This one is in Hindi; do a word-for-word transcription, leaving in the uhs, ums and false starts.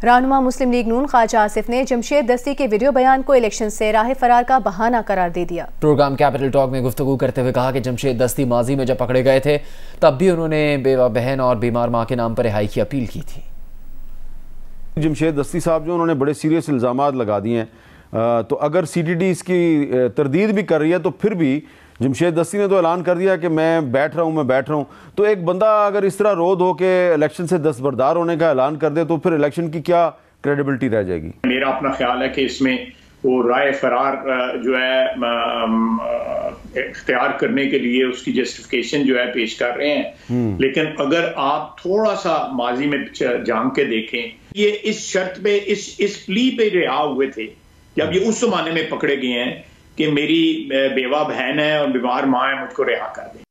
रहनुमा मुस्लिम लीग नून ख्वाजा आसिफ ने जमशेद दस्ती के वीडियो बयान को इलेक्शन से राह फरार का बहाना करार दे दिया। प्रोग्राम कैपिटल टॉक में गुफ्तगू करते हुए कहा कि जमशेद दस्ती माजी में जब पकड़े गए थे तब भी उन्होंने बेवा बहन और बीमार मां के नाम पर रिहाई की अपील की थी। जमशेद दस्ती साहब जो उन्होंने बड़े सीरियस इल्ज़ामात लगा दिए हैं, तो अगर सी टी डी इसकी तरदीद भी कर रही है तो फिर भी जमशेद दस्ती ने तो ऐलान कर दिया कि मैं बैठ रहा हूँ मैं बैठ रहा हूँ तो एक बंदा अगर इस तरह रोध हो के इलेक्शन से दस्तबरदार होने का ऐलान कर दे तो फिर इलेक्शन की क्या क्रेडिबिलिटी रह जाएगी। मेरा अपना ख्याल है कि इसमें वो राय फरार जो है इख्तियार करने के लिए उसकी जस्टिफिकेशन जो है पेश कर रहे हैं, लेकिन अगर आप थोड़ा सा माजी में जाम के देखें, ये इस शर्त पे इस इस प्ली पे रिहा हुए थे जब ये उस जमाने में पकड़े गए हैं कि मेरी बेवा बहन है और बीमार माँ है, मुझको रिहा कर दें।